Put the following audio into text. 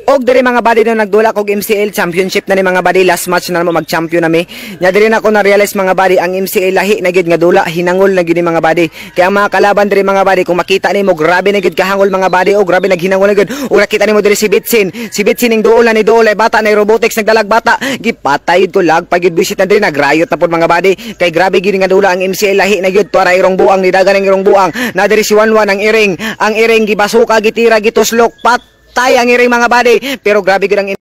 Og diri mga body no nagdula kog MCL championship na ni mga body, last match na mo mag-champion nami. Nya diri na ko na realize mga body ang MCL lahi na gid nga dula, hinangol na gid ni mga body. Kaya ang mga kalaban diri mga body kung makita nimo grabe na gid kahangol mga body, o grabe naghinangol na gid. O nakita nimo diri si Bitsin ning duol na ni duol ay bata na robotics nagdalag bata, gipatay ko lag pagid visit na diri nagrayot na pod mga body. Kay grabe gid nga dula ang MCL lahi na gid, tuara irong buang ni dagan ng irong buang. Na diri si Wanwan ang iring gibasuka gitira gituslok patay ang iring mga body, pero grabe gid ang